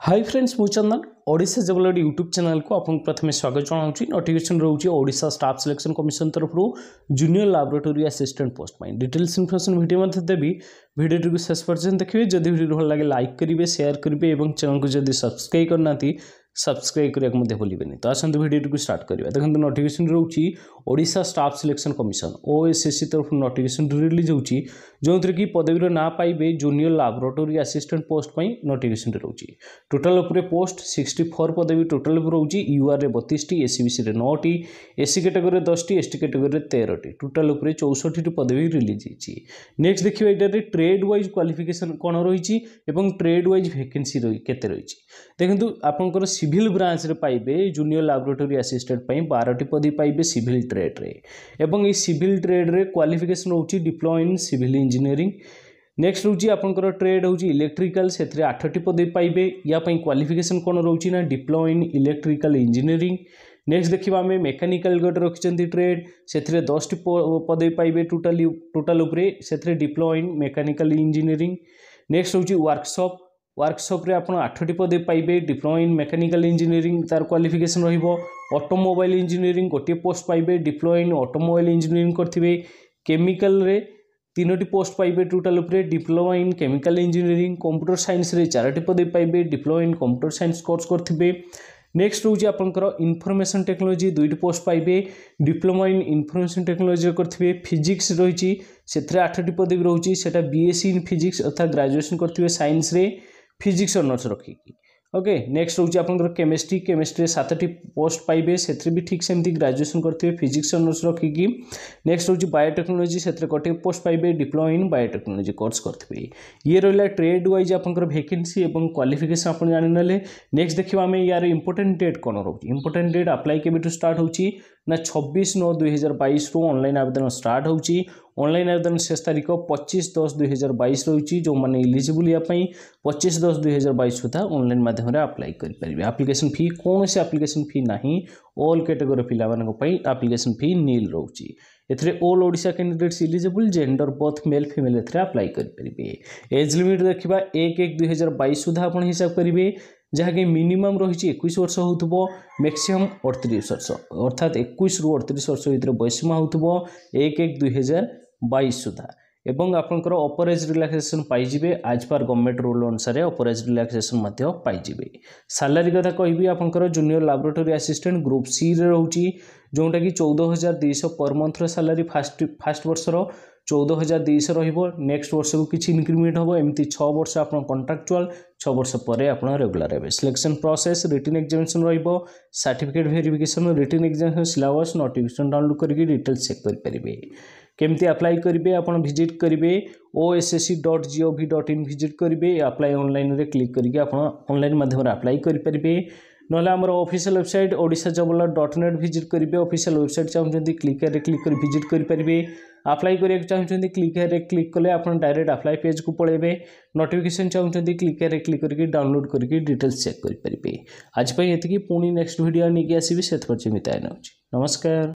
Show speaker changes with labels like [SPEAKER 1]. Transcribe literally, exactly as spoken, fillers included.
[SPEAKER 1] हाय friends मु चंदन ओडिशा जबलड YouTube channel को आपन प्रथमे स्वागत जनाऊँ। नोटिफिकेशन रोचे ओडिशा स्टाफ सिलेक्शन कमिशन तरफ जूनियर लैबोरेटरी असिस्टेंट पोस्ट में डिटेल्स इनफॉरमेशन वीडियो मध्य देवी वीडियो को शेष पर्यटन देखिए। जदि वीडियो भल लगे लाइक करेंगे शेयर करेंगे और चैनल को जब सब्सक्राइब करना सब्सक्राइब करने भूलें। तो आसतु वीडियो को स्टार्ट करिए। देखो नोटिफिकेशन रोचे Odisha staff selection commission OSSC तरफ नोटिफिकेशन रिलीज होची जो कि पदवीर ना पाइबे जूनियर लैबोरेटरी असिस्टेंट पोस्ट पर नोटिफिकेशन रोचे। टोटाल उपरे पोस्ट सिक्सटी फोर पदवी टोटाल रोचे। यूआर रे बत्तीस टी एससीबीसी रे नौ टी एससी कैटेगरी दस टी एसटी कैटेगरी तेरह टी टोटाल उपरे चौसठ टी पदवी रिलीज होची। नेक्स्ट देखिए ये ट्रेड वाइज क्वालिफिकेशन कौन रही एवं ट्रेड वाइज वैकेंसी रही केते रही। देखो आपंकर सिविल ब्रांच रे पाइबे जूनियर लैबोरेटरी असिस्टेंट पई बारह टी पदवी पाइबे सिविल ट्रेड रे एवं ई सिविल ट्रेड रे क्वालिफिकेशन होची diploma in civil engineering. Next रोची आपंकर ट्रेड होची इलेक्ट्रिकल से आठ टी पदवी पाइबे या पई क्वालिफिकेशन कौन रोची ना diploma in electrical engineering. Next देखिबा हमें मेकानिकल गोटे रखिछंती ट्रेड से दस टी पदवी पाइबे टोटाल टोटाल उपरे से diploma in mechanical engineering. Next होची वर्कशॉप वर्कशॉप रे आपण आठ टी पदवी पाइबे डिप्लोमा इन मेकानिकल इंजीनियरिंग तार क्वालिफिकेशन रहिबो। ऑटोमोबाइल इंजीनियरिंग गोटे पोस्ट पाइबे डिप्लोमा इन ऑटोमोबाइल इंजीनियरिंग करथिबे। केमिकल रे तीन टी पोस्ट पाइबे टोटाल उपरे diploma in chemical engineering. Computer science रे चार टी पदवी पाइबे diploma in computer science course करथिबे। नेक्स्ट रोचे आपंकर इनफॉरमेशन टेक्नोलॉजी दुईट पोस्ट पाइबे डिप्लोमा इन इनफॉरमेशन टेक्नोलॉजी करथिबे। फिजिक्स रही से आठ टी पदवी रोची सेटा बीएससी इन फिजिक्स अर्थात ग्रेजुएशन करथिबे साइंस रे फिजिक्स ऑनर्स रखिकी। ओके नेक्स्ट रोचे आपंकर केमिस्ट्री केमिस्ट्री सात टी पोस्ट पाइबे से भी ठीक सेमती ग्रेजुएशन करथिबे फिजिक्स ऑनर्स रखिकी। नेक्स्ट रोचे बायोटेक्नोलॉजी से गोटे पोस्ट पाइबे डिप्लोमा इन बायोटेक्नोलॉजी कोर्स करथिबे। ये रहा ट्रेड वाइज आपंकर वैकेंसी एवं क्वालिफिकेशन आप जानिनेले। नेक्स्ट देखिबा हमें यार इंपोर्टेंट डेट कौन रोची। इंपोर्टेंट डेट अप्लाई केबेठु स्टार्ट होची ना छब्बीस नौ दुई हजार बैश रु ऑनलाइन आवेदन स्टार्ट होची। ऑनलाइन आवेदन शेष तारीख पच्चीस दस दुई हजार बैश रही। जो मैंने इलिजिबल या पच्चीस दस दुई हजार बैश सुधा ऑनलाइन माध्यम अप्लाई करेंगे। आप्लिकेशन फी कौन से आप्लिकेशन फी नहीं ऑल कैटेगरी पिलामानंक आप्लिकेशन फी नील रोची। एथरे all Odisha candidates eligible gender both male female एथरे अप्लाई करेंगे। एज लिमिट देखा एक एक दुई हजार बैश सुधा आप हिसाब करेंगे जहाँकि मिनिमम रही इक्कीस वर्ष हो मैक्सिमम अड़तीस वर्ष अर्थात इक्कीस रु अड़तीस वर्ष भितर बयसीमा हो एक एक दुई हजार बैश सुधा। एवं आपंकर अपर एज रिलैक्सेशन पाइबे आज पर गवर्नमेंट रूल अनुसार अपर एज रिलैक्सेशन पाइबे। सैलरी कथा कहि आपंकर junior laboratory assistant group C रे रोची जोटा कि चौदह हजार दुईश per month salary first first वर्षर चौदह हजार दुईश नेक्स्ट वर्ष को किसी इनक्रीमेंट हम एमती छः वर्ष आप कंट्राक्चुअल छः वर्ष पर आप रेगुलर हे। सिलेक्शन प्रोसेस रिटन एग्जामिनेशन रहिबो certificate verification written examination syllabus notification download करके डिटेल्स चेक करेंगे। केमती अप्लाई करेंगे आप विजिट करेंगे O S S C dot G O V dot in visit करेंगे। अप्लाई ऑनलाइन रे क्लिक करके आप ऑनलाइन माध्यम अप्लाई करेंगे। ना आम official website Odisha job alert dot net visit करेंगे। ऑफिशियल वेबसाइट चाहते क्लिक रे क्लिक कर विजिट करेंगे। अप्लाई करिया चाहते क्लिक रे क्लिक कले आप डायरेक्ट अप्लाई पेज को पलैबे। नोटिफिकेशन चाहते क्लिक रे क्लिक करके डाउनलोड करके डिटेल्स चेक करेंगे। आज ये पुणी नेक्स्ट वीडियो नहीं आसबि से विदाय नौछि। नमस्कार।